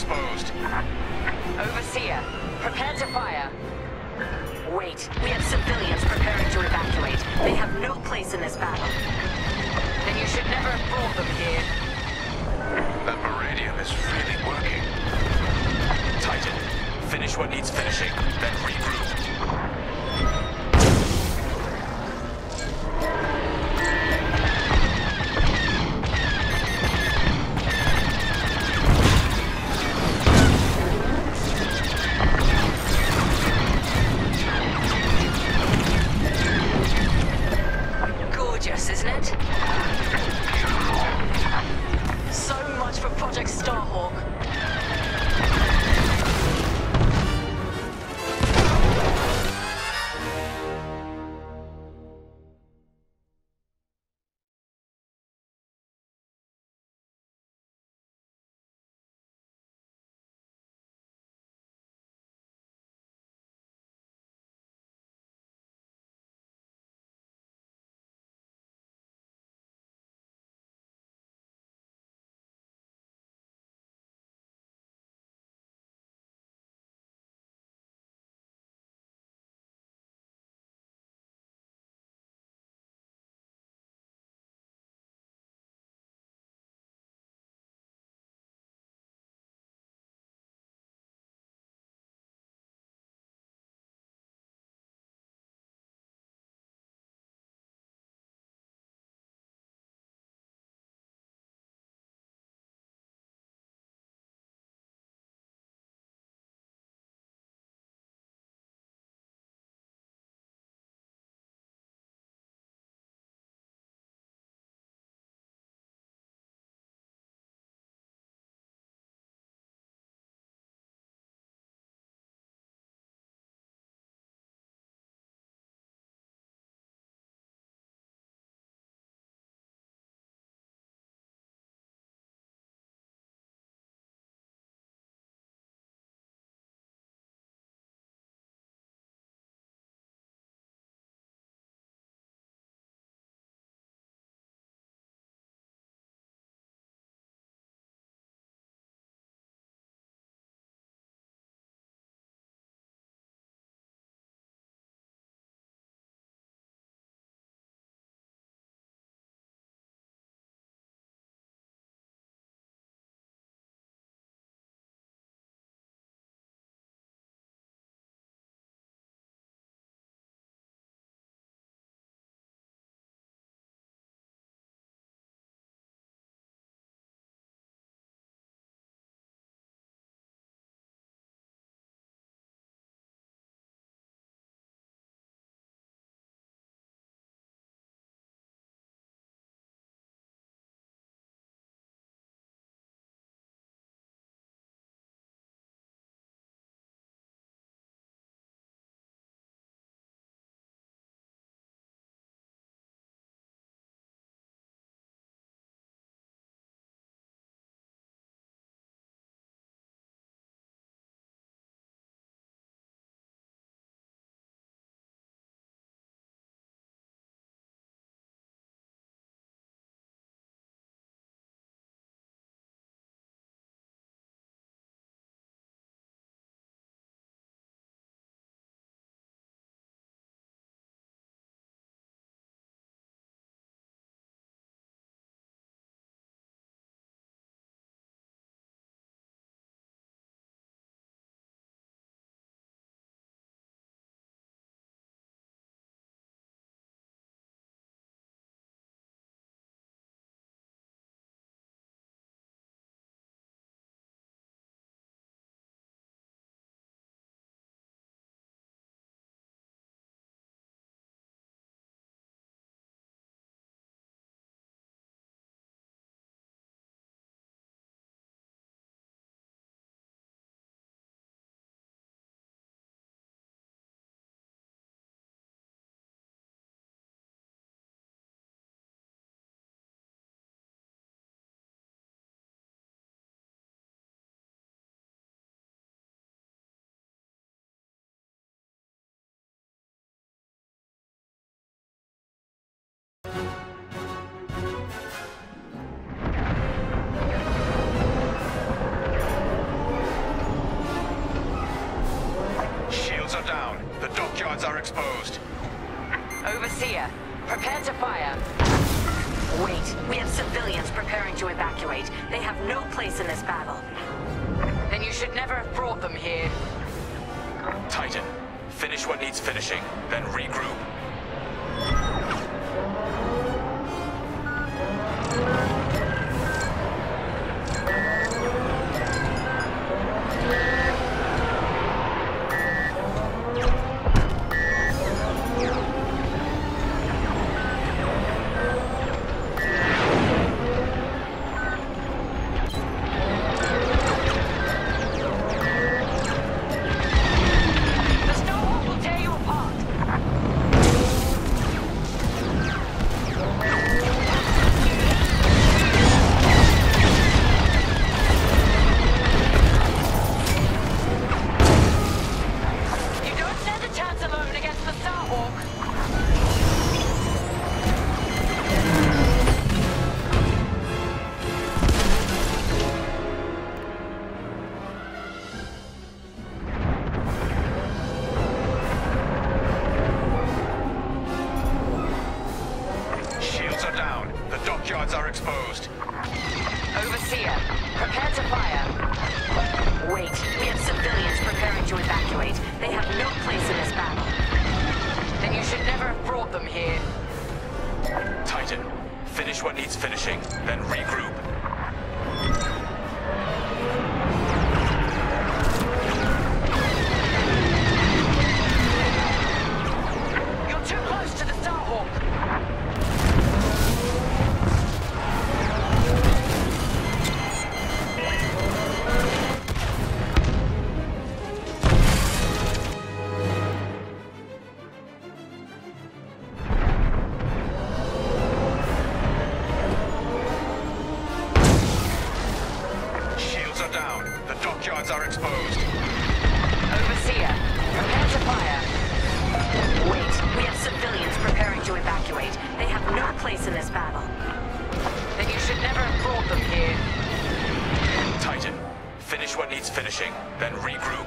exposed. Overseer, prepare to fire. Wait, we have civilians preparing to evacuate. They have no place in this battle. Then you should never have brought them here. That Meridian is really working. Titan, finish what needs finishing, then regroup. Gorgeous, isn't it? So much for Project Starhawk. dockyards are exposed. Overseer, prepare to fire. Wait, we have civilians preparing to evacuate. They have no place in this battle. Then you should never have brought them here. Titan, finish what needs finishing, then regroup. The Starhawk will tear you apart. You don't stand a chance alone against the Starhawk. Shields are down. The dockyards are exposed. Overseer, prepare to fire. Wait, we have civilians preparing to evacuate. They have no place in this battle. Then you should never have brought them here. Titan, finish what needs finishing, then regroup. You're too close to the Starhawk. Shields are down. The dockyards are exposed. Overseer, prepare to fire. Wait, we have civilians preparing to evacuate. They have no place in this battle. Then you should never have brought them here. Titan, finish what needs finishing, then regroup.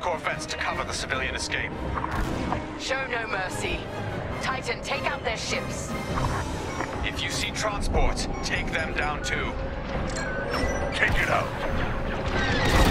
Corvettes to cover the civilian escape. Show no mercy. Titan, take out their ships. If you see transports, take them down too. Take it out.